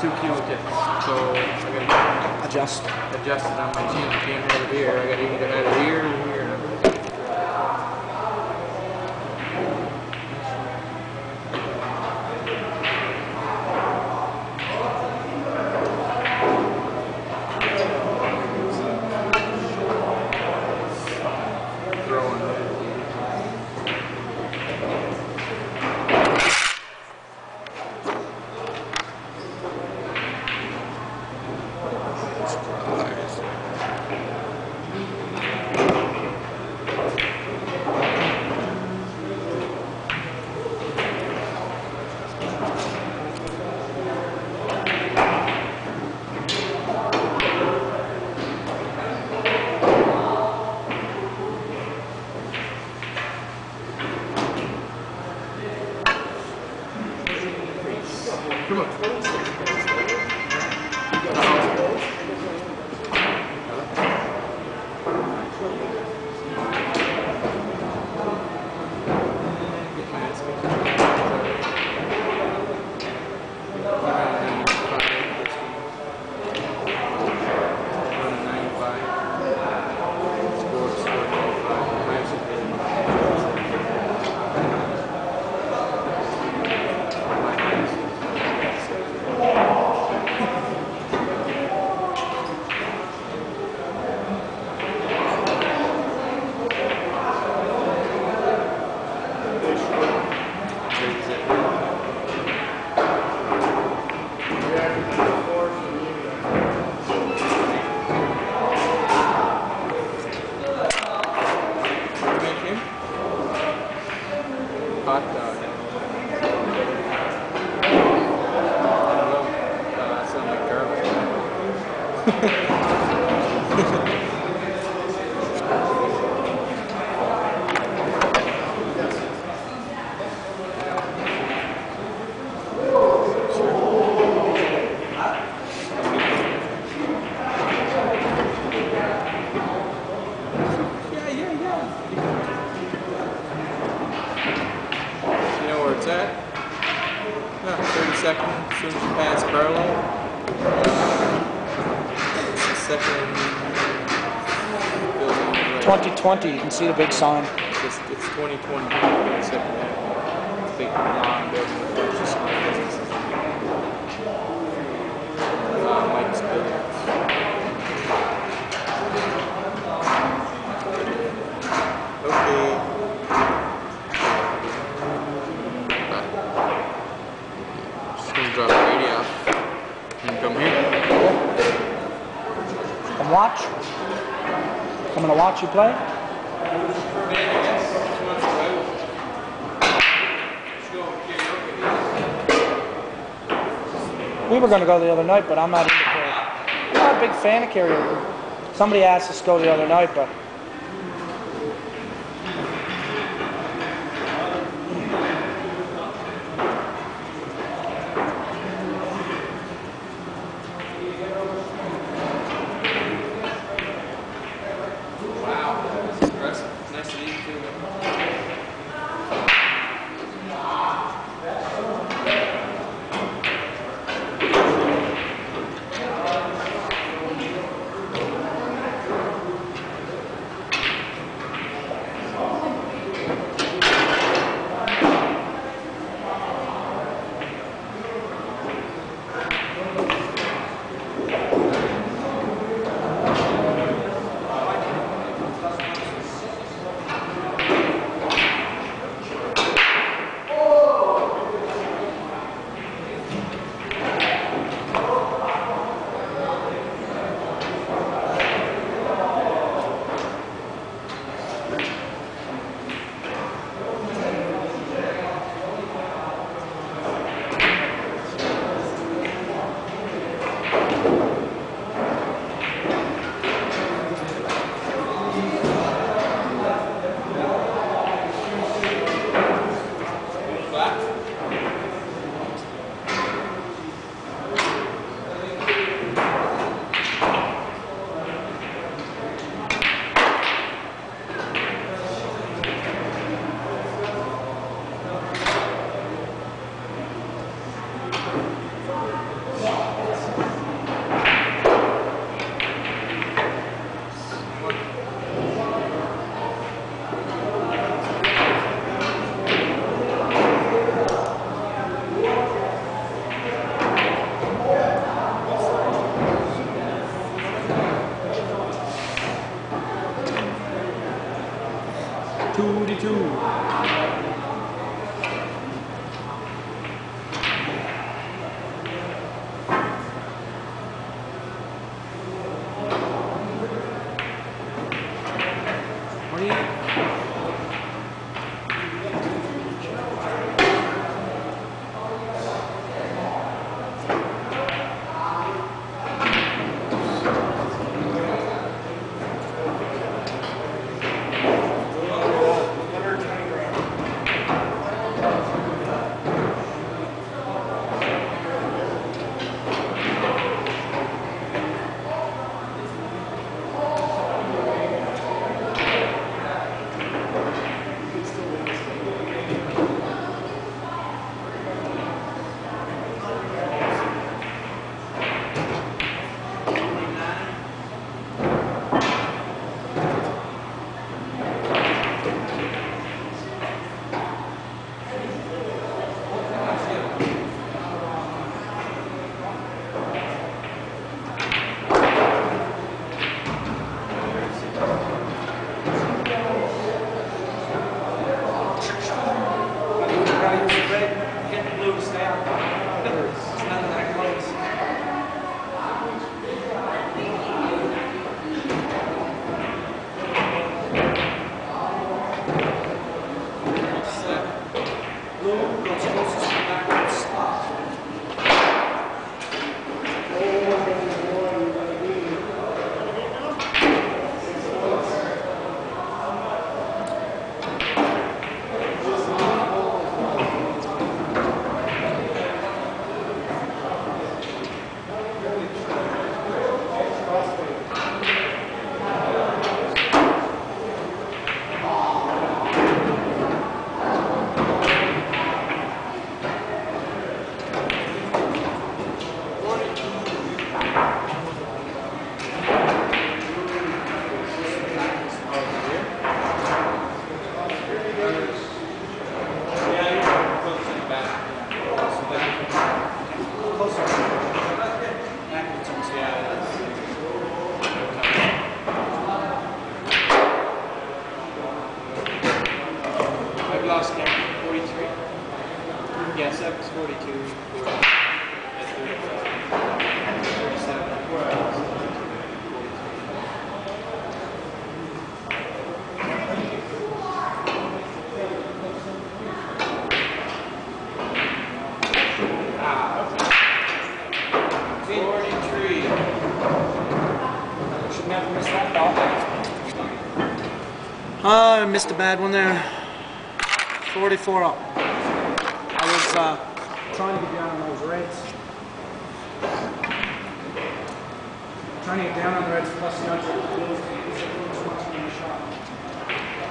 2 kilo kits. So I gotta adjust it on my team. Can't have it here. I gotta either have it here or here. Come on. Hot dog. I sound like garbage. It's at 30 seconds as soon as you pass Barlow. It's the second building. 2020, you can see the big sign. It's 2020. Second half. It's a big long building with a bunch of small businesses. Mike's Billiards. Okay. Drop the radio off and come here. Come watch. I'm gonna watch you play. We were gonna go the other night, but I'm not into karaoke. I'm not a big fan of karaoke. Somebody asked us to go the other night, but 42. What do you? I've lost count. 43? Yes, that was 42. 40. That's 37. Ah, okay. 43. Should never miss that ball. I missed a bad one there. 44 up. I was trying to get down on those reds. Trying to get down on the reds plus the odds of the blues. It's a little too much in the shot.